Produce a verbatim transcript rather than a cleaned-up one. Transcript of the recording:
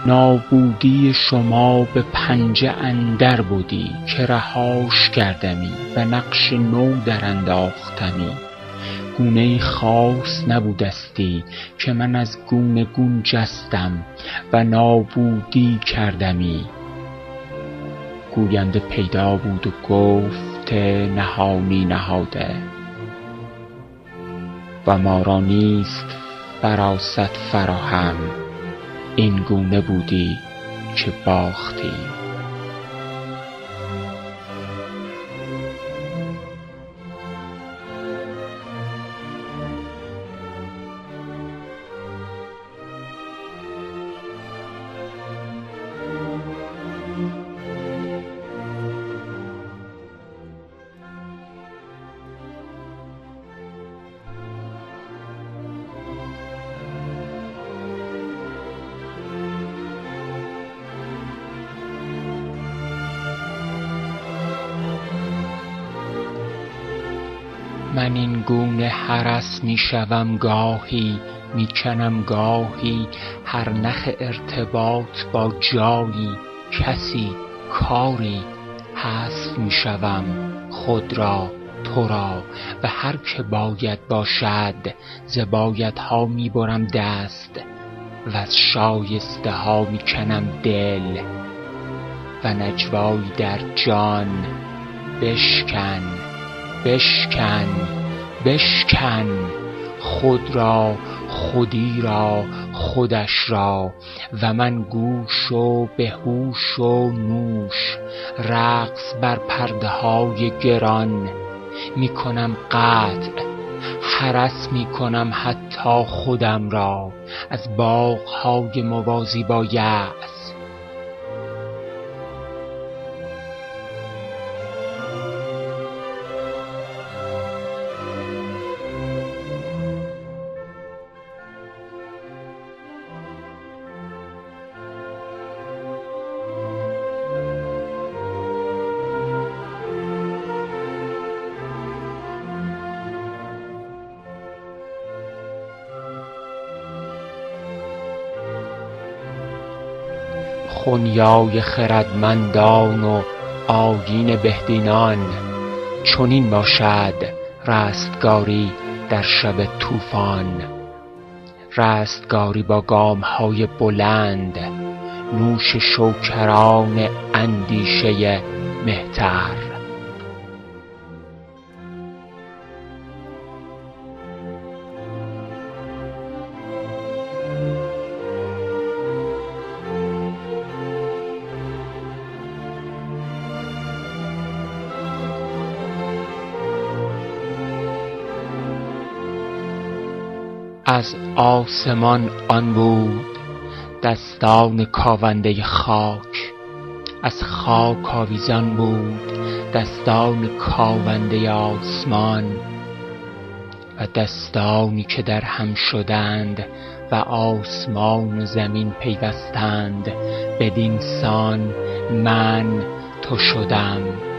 نابودی شما به پنجه اندر بودی که رهاش کردمی و نقش نو در انداختمی. گونه خاص نبودستی که من از گونه گون جستم و نابودی کردمی. گوینده پیدا بود و گفت نهانی نهاده و ما را نیست فراست فراهم. این گونه بودی که باختی. من این گونه هرس می شوم گاهی، می کنم گاهی هر نخ ارتباط با جایی، کسی، کاری. حذف می شوم خود را، تو را و هر که باید باشد. ز بایدها می برم دست و از شایسته ها می کنم دل. و نجوایی در جان بشکن بشکن بشکن خود را، خودی را، خودش را. و من گوش و به هوش و نوش رقص بر پرده های گران می کنم قطع. هرس می کنم حتی خودم را از باغ های موازی با یأس. خنیای خردمندان و آیین بهدینان چنین باشد رستگاری در شب طوفان. رستگاری با گام‌های بلند، نوش شوکران اندیشه مهتر. از آسمان آن بود دستان کاونده خاک، از خاک آویزان بود دستان کاونده آسمان. و دستانی که در هم شدند و آسمان و زمین پیوستند، بدین سان من تو شدم